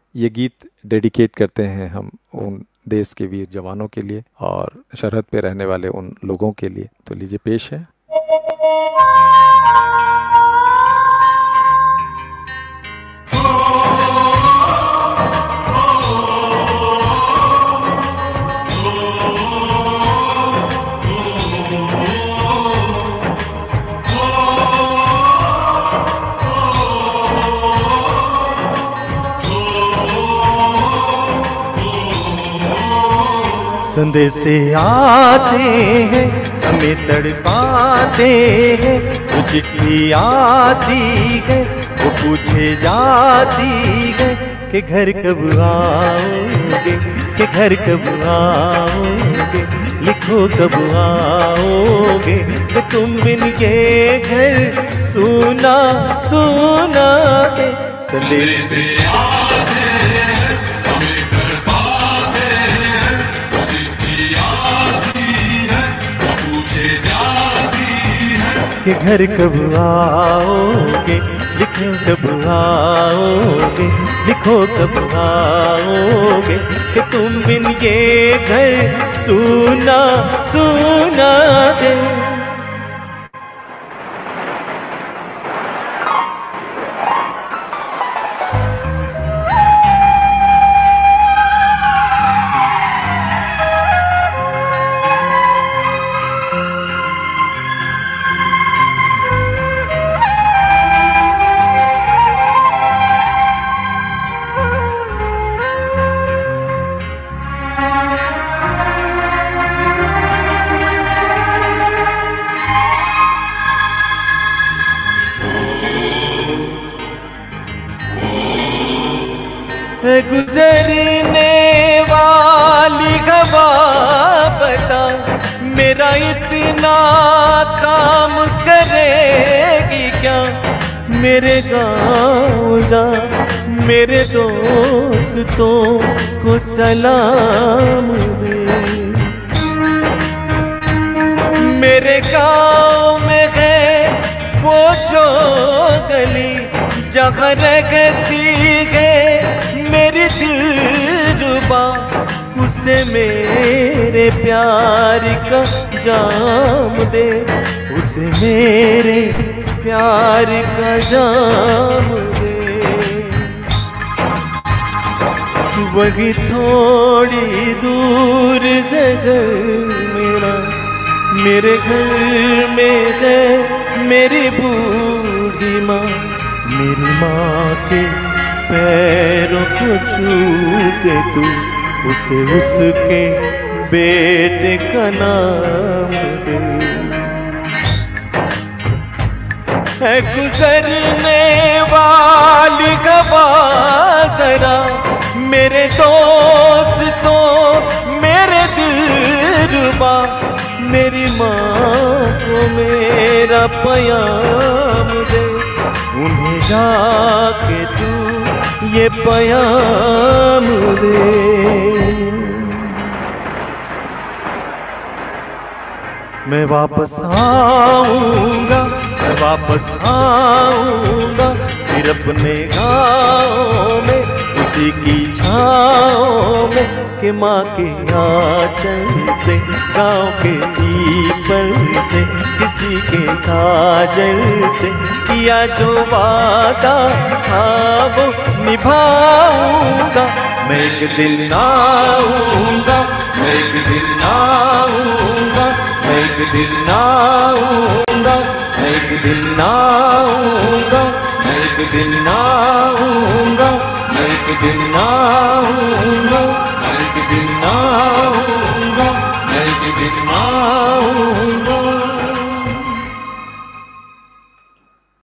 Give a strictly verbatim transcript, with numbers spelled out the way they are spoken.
ये गीत डेडिकेट करते हैं हम उन देश के वीर जवानों के लिए और सरहद पे रहने वाले उन लोगों के लिए। तो लीजिए पेश है। संदेशे आते हैं हमें तड़पाते हैं, वो चिट्ठी आती है वो पूछे जाती है कि घर कब आओगे, कि घर कब आओगे, लिखो कब आओगे, कि तुम बिन के घर सुना सुना है। संदेशे आते हैं हमें तड़पाते हैं, वो चिट्ठी आती है वो पूछे जाती है कि घर कब आओगे, लिखो कब आओगे, लिखो कब आओगे, कि तुम बिन ये घर सुना सुना है। गुजरने वाली हवा बता मेरा इतना काम करेगी क्या, मेरे गाँव जा मेरे दोस्तों को सलाम दे। मेरे गाँव में है वो जो गली जहाँ रहती है मेरी दिलरुबा, उसे मेरे प्यार का जाम दे, उसे मेरे प्यार का जाम दे। वही थोड़ी दूर है घर मेरा, मेरे घर में है मेरी बूढ़ी माँ, मेरी माँ के पैरों को छू के तू उसे उसके बेटे का नाम दे। है गुजरने वाली हवा जरा मेरे दोस्तों मेरे दिलरुबा, मेरी माँ को मेरा पैगाम दे, उन्हें जाके तू ये पैगाम दे। मैं वापस आऊंगा, मैं वापस आऊंगा फिर अपने गाँव में, उसी की छाँव में, कि माँ के आंचल से गाँव के पीपल से किसी के काजल से किया जो वादा था वो निभाऊंगा। मैं एक दिन आऊंगा, मैं एक दिन आऊंगा, मैं एक दिन आऊंगा, मैं एक दिन आऊंगा, मैं एक दिन आऊंगा, मैं एक दिन आऊंगा, मैं एक दिन आऊंगा।